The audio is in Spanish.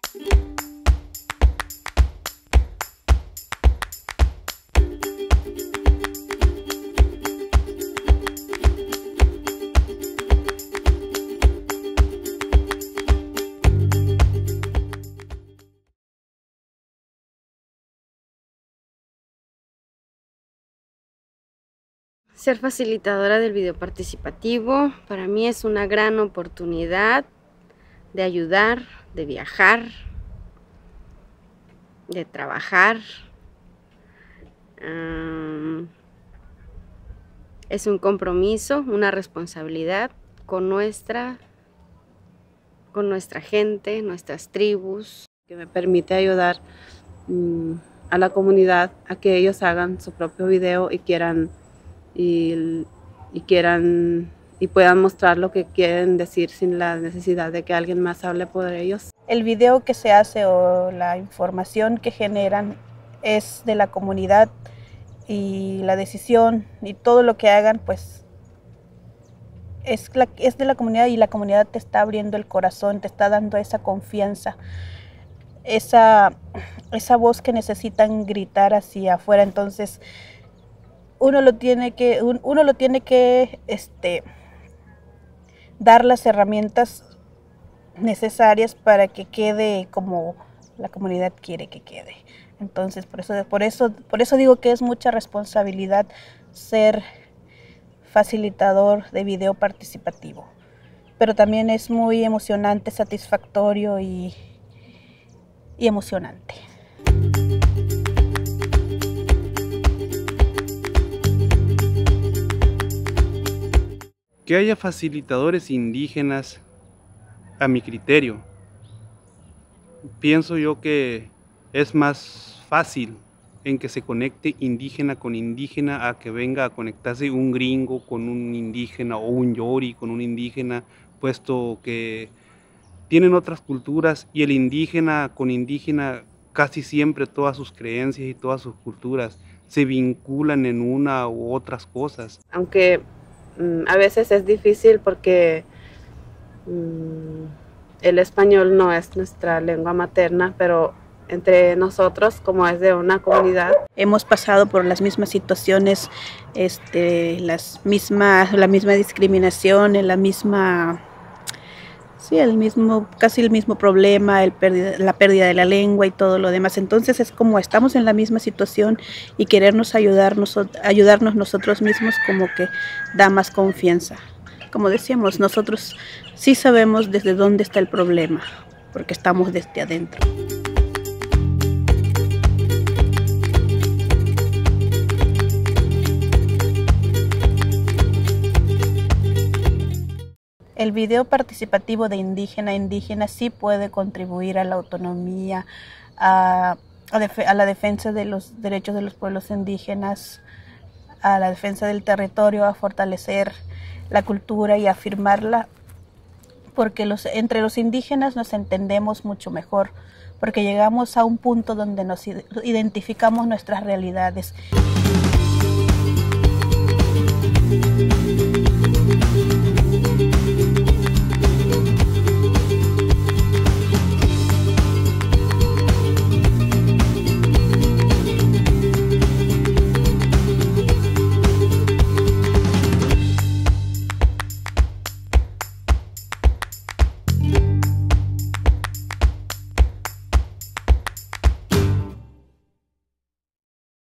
Ser facilitadora del video participativo para mí es una gran oportunidad de ayudar, de viajar, de trabajar. Es un compromiso, una responsabilidad con nuestra gente, nuestras tribus. Que me permite ayudar a la comunidad a que ellos hagan su propio video y quieran y puedan mostrar lo que quieren decir sin la necesidad de que alguien más hable por ellos. El video que se hace o la información que generan es de la comunidad y la decisión y todo lo que hagan pues es de la comunidad, y la comunidad te está abriendo el corazón, te está dando esa confianza, esa voz que necesitan gritar hacia afuera. Entonces uno lo tiene que dar las herramientas necesarias para que quede como la comunidad quiere que quede. Entonces por eso digo que es mucha responsabilidad ser facilitador de video participativo, pero también es muy emocionante, satisfactorio y emocionante. Que haya facilitadores indígenas, a mi criterio, pienso yo que es más fácil en que se conecte indígena con indígena a que venga a conectarse un gringo con un indígena o un yori con un indígena, puesto que tienen otras culturas y el indígena con indígena casi siempre todas sus creencias y todas sus culturas se vinculan en una u otras cosas. Aunque a veces es difícil porque el español no es nuestra lengua materna, pero entre nosotros, como es de una comunidad, hemos pasado por las mismas situaciones, la misma discriminación, casi el mismo problema, la pérdida de la lengua y todo lo demás. Entonces es como estamos en la misma situación y querernos ayudarnos nosotros mismos como que da más confianza. Como decíamos, nosotros sí sabemos desde dónde está el problema, porque estamos desde adentro. El video participativo de indígena a indígena sí puede contribuir a la autonomía, a la defensa de los derechos de los pueblos indígenas, a la defensa del territorio, a fortalecer la cultura y afirmarla, porque entre los indígenas nos entendemos mucho mejor, porque llegamos a un punto donde nos identificamos nuestras realidades.